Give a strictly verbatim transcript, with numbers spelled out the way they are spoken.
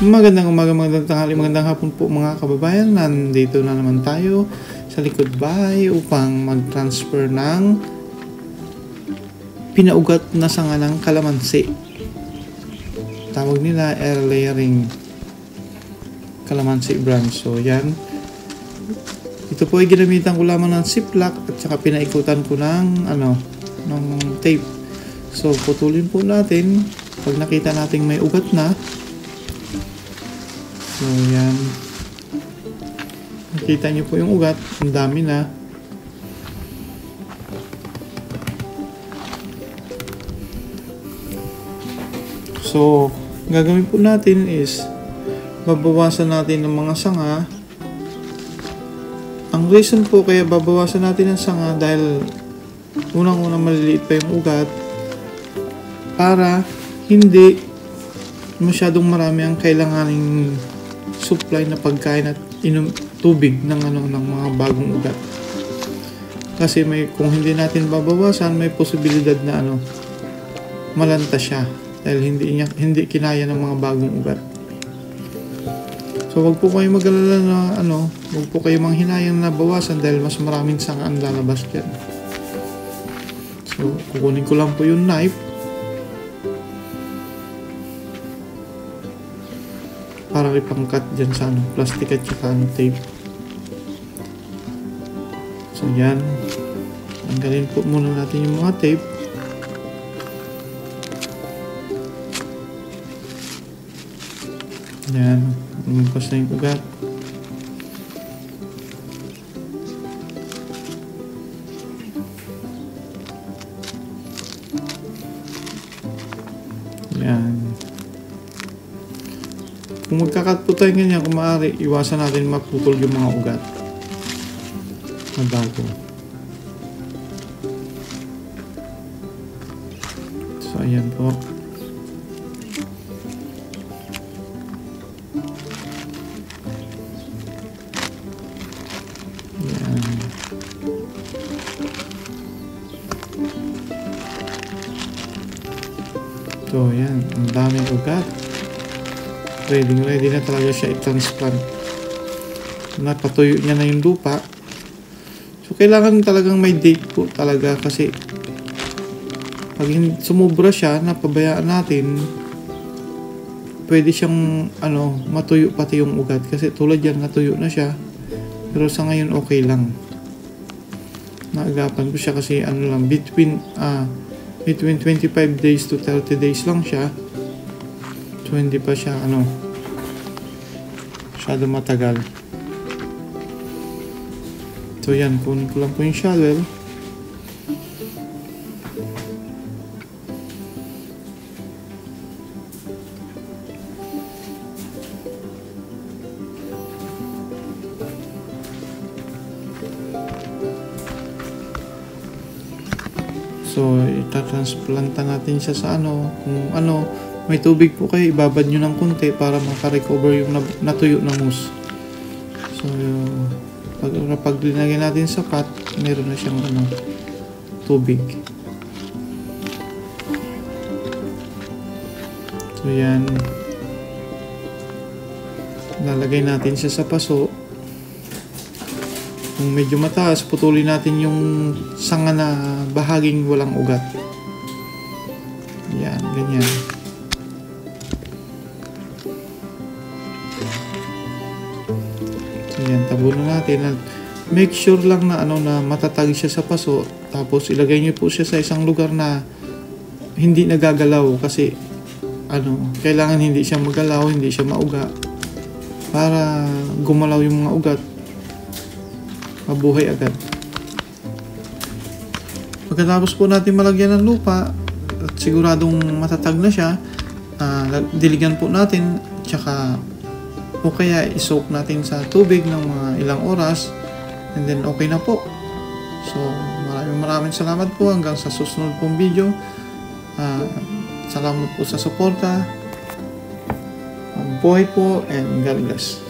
Magandang umaga, magandang tanghali, magandang hapon po mga kababayan. Nandito na naman tayo sa likod bahay upang mag-transfer ng pinaugat na sanga ng kalamansi. Tawag nila air layering kalamansi branch. So yan. Ito po ay ginamitan ko lamang ng ziplock at saka pinaikutan ko ng ano, ng tape. So putulin po natin pag nakita nating may ugat na. So yan, nakita nyo po yung ugat, ang dami na. So gagawin po natin is babawasan natin ng mga sanga. Ang reason po kaya babawasan natin ng sanga dahil unang-unang maliliit pa yung ugat para hindi masyadong marami ang kailanganing supply na pagkain at inom tubig ng ano ng mga bagong ugat. Kasi may kung hindi natin babawasan, may posibilidad na ano malanta siya dahil hindi niya hindi kinaya ng mga bagong ugat. So wag po kayo mag-alala na ano, wag po kayo manghinayang na bawasan dahil mas maraming sanga ang lalabas diyan. So kukunin ko lang po yung knife para ipangkat dyan sa ano, plastic at saka ano, tape. So yan, tanggalin po muna natin yung mga tape. Yan, lumabas na yung ugat. Yan. Kung magkakat po tayo ganyan, kung maaari, iwasan natin maputol yung mga ugat na bago. So, ayan po. Ayan. So, ayan. Ang daming ugat. Ready, ready na talaga siya i-transplant. Napatuyo niya na yung lupa. So, kailangan talagang may date po talaga kasi pag sumubra siya, napabayaan natin, pwede siyang ano, matuyo pati yung ugat. Kasi tulad yan, natuyo na siya. Pero sa ngayon, okay lang. Naagapan ko siya kasi ano lang, between, ah, between twenty-five days to thirty days lang siya. So, hindi pa siya, ano, masyado matagal. So, yan. Kunin ko lang po yung shovel. So, itatransplantan natin siya sa ano, kung ano, may tubig po kayo, ibabad nyo ng konti para makarecover yung natuyo na mousse. So, pag, pag linagyan natin sa pot, meron na siyang ano, tubig. So, yan. Lalagay natin siya sa paso. Kung medyo mataas, putulin natin yung sanga na bahaging walang ugat. Yan, ganyan. Ayan, tabunan natin. Make sure lang na ano na matatag siya sa paso. Tapos ilagay niyo po siya sa isang lugar na hindi nagagalaw kasi ano, kailangan hindi siya magalaw, hindi siya mauga para gumalaw yung mga ugat. Mabuhay agad. Pagkatapos po natin malagyan ng lupa at siguradong matatag na siya, uh, diligan po natin tsaka o kaya isoak natin sa tubig ng mga ilang oras and then okay na po. So maraming maraming salamat po hanggang sa susunod pong video. Uh, salamat po sa suporta. Mabuhay po and God bless.